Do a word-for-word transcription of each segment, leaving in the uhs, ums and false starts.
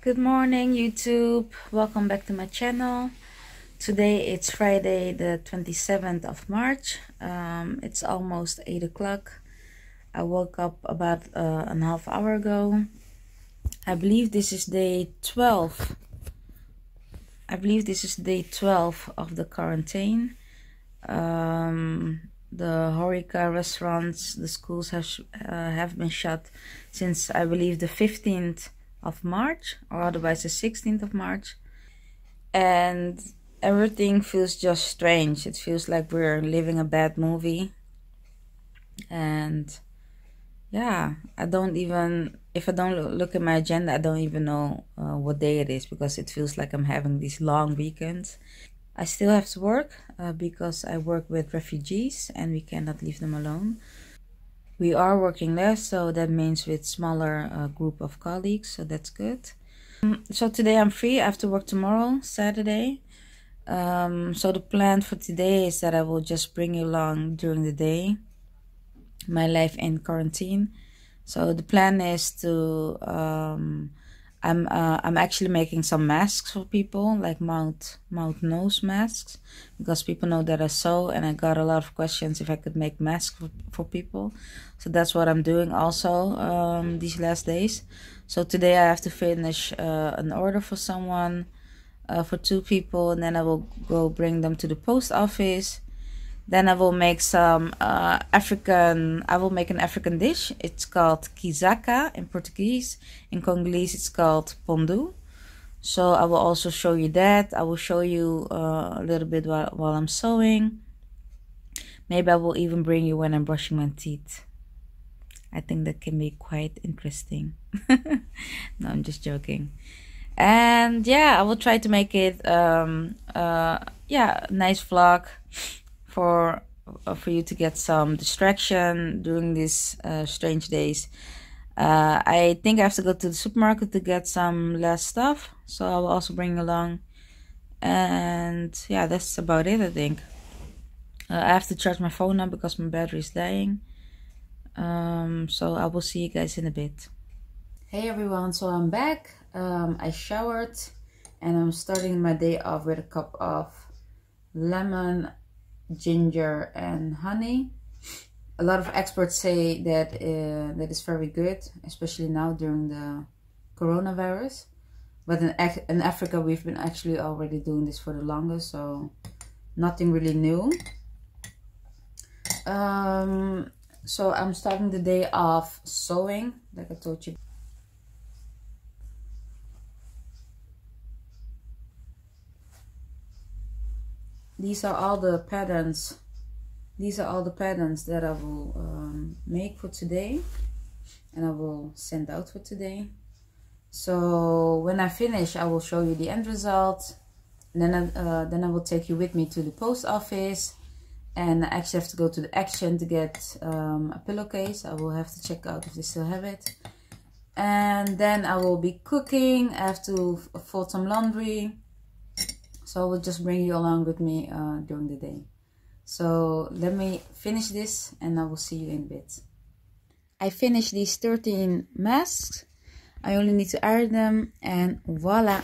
Good morning, YouTube. Welcome back to my channel. Today it's Friday the twenty-seventh of March. Um, it's almost eight o'clock. I woke up about uh, an half hour ago. I believe this is day twelve. I believe this is day twelve of the quarantine. Um, the HoReCa restaurants, the schools have, uh, have been shut since I believe the fifteenth of March, or otherwise the sixteenth of March, and everything feels just strange. It feels like we're living a bad movie, and yeah, I don't even, if I don't look at my agenda, I don't even know uh, what day it is, because it feels like I'm having these long weekends. I still have to work uh, because I work with refugees and we cannot leave them alone. We are working less, so that means with smaller uh, group of colleagues, so that's good. Um, so today I'm free. I have to work tomorrow, Saturday. Um, so the plan for today is that I will just bring you along during the day, my life in quarantine. So the plan is to, um, I'm uh, I'm actually making some masks for people, like mouth mouth nose masks, because people know that I sew, and I got a lot of questions if I could make masks for, for people. So that's what I'm doing also um, these last days. So today I have to finish uh, an order for someone, uh, for two people, and then I will go bring them to the post office. Then I will make some uh, African, I will make an African dish. It's called kizaka in Portuguese. In Congolese it's called pondu. So I will also show you that. I will show you uh, a little bit while, while I'm sewing. Maybe I will even bring you when I'm brushing my teeth. I think that can be quite interesting. No, I'm just joking. And yeah, I will try to make it, um, uh, yeah, a nice vlog. For uh, for you to get some distraction during these uh, strange days. Uh, I think I have to go to the supermarket to get some last stuff, so I will also bring along. And yeah, that's about it, I think. Uh, I have to charge my phone now because my battery is dying. Um, so I will see you guys in a bit. Hey everyone, so I'm back. Um, I showered and I'm starting my day off with a cup of lemon, ginger and honey. A lot of experts say that uh, that is very good, especially now during the coronavirus, but in, in Africa we've been actually already doing this for the longest, so nothing really new. Um, so I'm starting the day off sewing, like I told you. These are all the patterns. These are all the patterns that I will um, make for today, and I will send out for today. So when I finish, I will show you the end result. And then I, uh, then I will take you with me to the post office, and I actually have to go to the Action to get um, a pillowcase. I will have to check out if they still have it. And then I will be cooking. I have to fold some laundry. So I will just bring you along with me uh, during the day. So let me finish this and I will see you in a bit. I finished these thirteen masks. I only need to iron them and voila.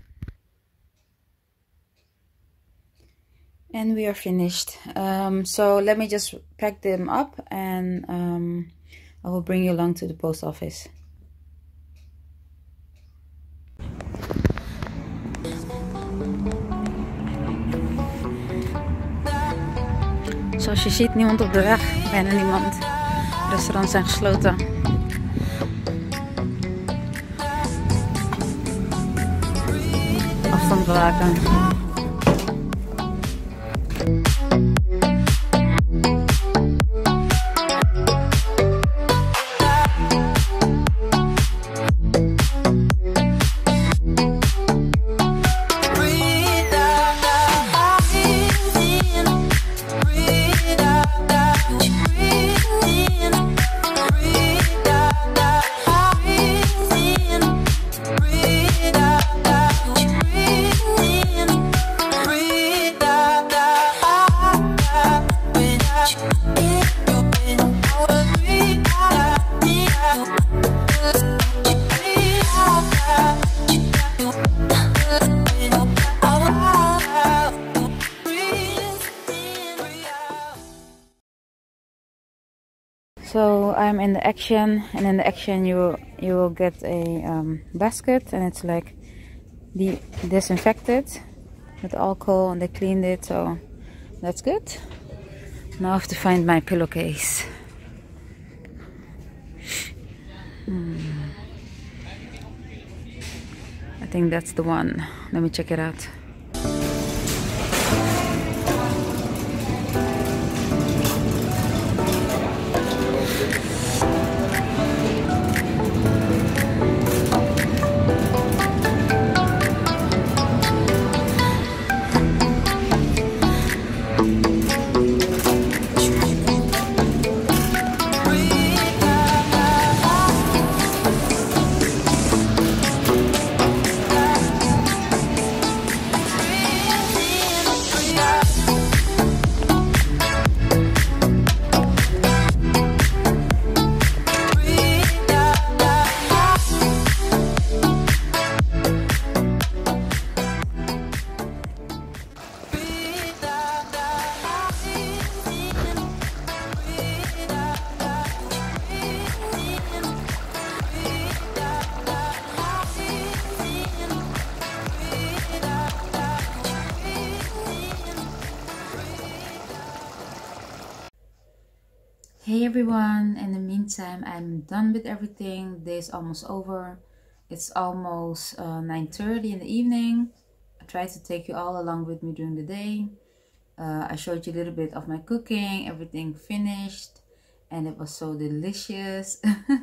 And we are finished. Um, so let me just pack them up and um, I will bring you along to the post office. Zoals je ziet, niemand op de weg, bijna niemand. De restaurants zijn gesloten. Afstand bewaken. I'm in the Action, and in the Action you will, you will get a um, basket, and it's like de disinfected with alcohol, and they cleaned it, so that's good. Now I have to find my pillowcase. Hmm. I think that's the one. Let me check it out. Hey everyone, in the meantime I'm done with everything. The day is almost over. It's almost uh, nine thirty in the evening. I tried to take you all along with me during the day. Uh, I showed you a little bit of my cooking, everything finished, and it was so delicious.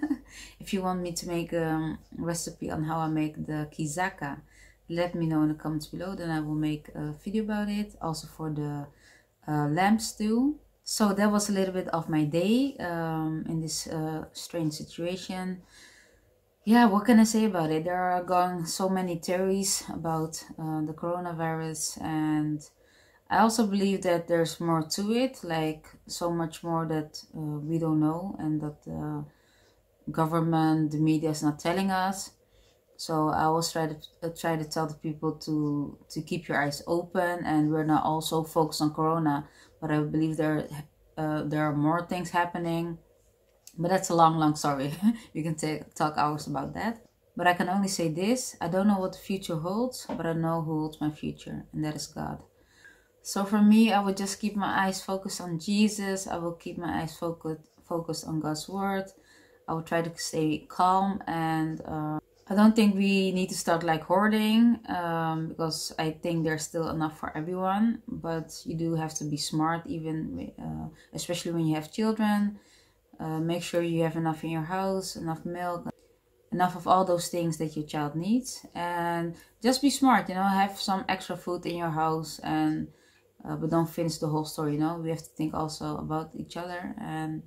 If you want me to make a recipe on how I make the kizaka, let me know in the comments below, then I will make a video about it. Also for the uh, lamb stew. So that was a little bit of my day um, in this uh, strange situation. Yeah, what can I say about it? There are going so many theories about uh, the coronavirus, and I also believe that there's more to it, like so much more that uh, we don't know, and that the government, the media is not telling us. So I always try to uh, try to tell the people to to keep your eyes open, and we're not all so focused on Corona, but I believe there uh, there are more things happening. But that's a long, long story. We can take, talk hours about that. But I can only say this: I don't know what the future holds, but I know who holds my future, and that is God. So for me, I would just keep my eyes focused on Jesus. I will keep my eyes focused focused on God's word. I will try to stay calm, and uh, I don't think we need to start like hoarding, um, because I think there's still enough for everyone. But you do have to be smart, even uh, especially when you have children. Uh, make sure you have enough in your house, enough milk, enough of all those things that your child needs, and just be smart. You know, have some extra food in your house, and uh, but don't finish the whole story. You know, we have to think also about each other. And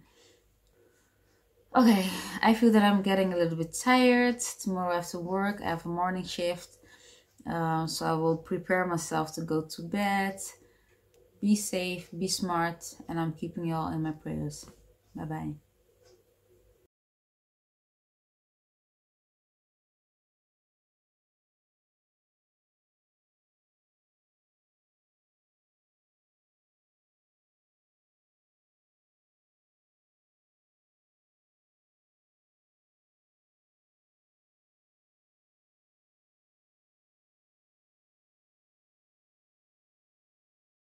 okay, I feel that I'm getting a little bit tired. Tomorrow I have to work. I have a morning shift. Uh, so I will prepare myself to go to bed. Be safe, be smart, and I'm keeping you all in my prayers. Bye-bye.